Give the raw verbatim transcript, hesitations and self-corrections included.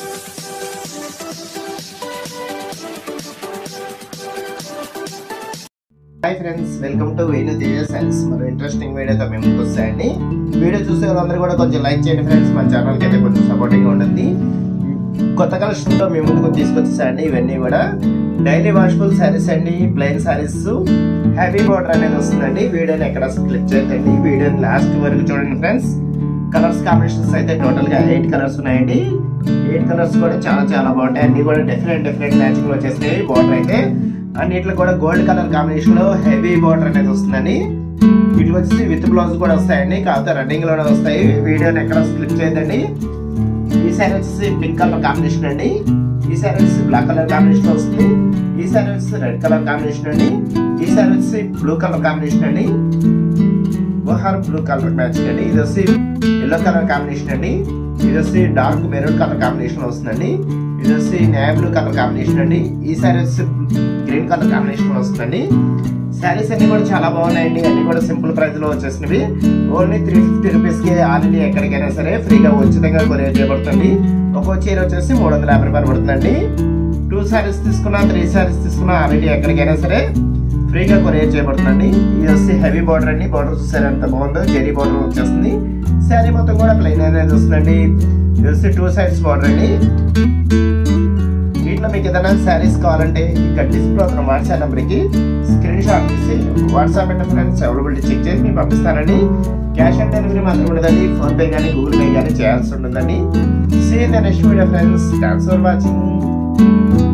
Hi friends, welcome to Venu Teja sarees. మరో interesting వీడియోతో మేము ముందుకు వస్తాయండి. వీడియో చూసే వాళ్ళందరూ కూడా కొంచెం లైక్ చేయండి ఫ్రెండ్స్. మన ఛానల్కి అయితే కొంచెం సపోర్టింగ్గా ఉంటుంది. కొత్త కలెక్షన్తో మేము ముందుకు తీసుకొచ్చేసాయండి. ఇవన్నీ కూడా డైలీ వాషబుల్ శారీస్ అండి, ప్లెయిన్ శారీస్, హెవీ బార్డర్ అనేది వస్తుందండి. వీడియోని ఎక్కడ క్లిక్ చేయకండి, వీడియోని లాస్ట్ వరకు చూడండి ఫ్రెండ్స్. కలర్స్ కాంబినేషన్స్ అయితే టోటల్గా ఎయిట్ కలర్స్ ఉన్నాయండి. ఎయిట్ కలర్స్ కూడా చాలా చాలా బాగుంటాయి. అన్ని కూడా డిఫరెంట్ డిఫరెంట్ మ్యాచింగ్లో వచ్చేస్తాయి. బార్డర్ అయితే అన్నిట్లో కూడా గోల్డ్ కలర్ కాంబినేషన్ లో హెవీ బార్డర్ అనేది వస్తుందండి. వీటికి వచ్చేసి విత్ బ్లౌజ్ కూడా వస్తాయండి, కాకపోతే రన్నింగ్ లోనే వస్తాయి. వీడియోని ఎక్కడ స్క్లిప్ చేయదండి. ఈ శారీ వచ్చేసి పింక్ కలర్ కాంబినేషన్ అండి. ఈ శారీ వచ్చేసి బ్లాక్ కలర్ కాంబినేషన్ లో వస్తుంది. ఈ శారీ వచ్చేసి రెడ్ కలర్ కాంబినేషన్ అండి. ఈ శారీ వచ్చేసి బ్లూ కలర్ కాంబినేషన్ అండి. బోహార్ బ్లూ కలర్ మ్యాచ్ అండి. ఇది వచ్చి ఎల్లో కలర్ కాంబినేషన్ అండి. ఇది వచ్చి డార్క్ మెరూన్ కలర్ కాంబినేషన్ వస్తుందండి. ఇది వచ్చి నేవీ బ్లూ కలర్ కాంబినేషన్ అండి. ఈ శారీ వచ్చి గ్రీన్ కలర్ కాంబినేషన్ వస్తుందండి. శారీస్ అన్ని కూడా చాలా బాగున్నాయండి. అన్ని కూడా సింపుల్ ప్రైస్ లో వచ్చేసినవి. ఓన్లీ త్రీ ఫిఫ్టీ రూపీస్ కి ఆల్ ఇండియా ఎక్కడికైనా సరే ఫ్రీగా ఉచితంగా కొరియర్ చేయబడుతుంది. ఒక్కో చీర వచ్చేసి మూడు వందల యాభై రూపాయలు పడుతుందండి. టూ శారీస్ తీసుకున్నా, త్రీ శారీస్ తీసుకున్నా ఆల్ ఇండియా ఎక్కడికైనా సరే ఫ్రీగా కొరియర్ చేయబడుతుందండి. ఇది వచ్చి హెవీ బార్డర్ అండి. బార్డర్ చూసారు ఎంత బాగుందో, జెరీ బార్డర్ వచ్చేస్తుంది. శారీ మొత్తం కూడా ప్లెయిన్ అనేది వస్తుందండి. ఇది వచ్చి టూ సైడ్స్ బార్డర్ అండి. వీటిలో మీకు ఏదైనా శారీస్ కావాలంటే ఇక్కడ డిస్ప్లే అవుతున్న వాట్సాప్ నెంబర్కి స్క్రీన్ షాట్ తీసి WhatsApp and friends availability check చేసి మీకు పంపిస్తానండి. క్యాష్ ఆన్ డెలివరీ మాత్రం ఉండదండి. ఫోన్ పే కానీ గూగుల్ పే కానీ చేయాల్సి ఉంటుందండి. See in the next video friends. Thanks for watching.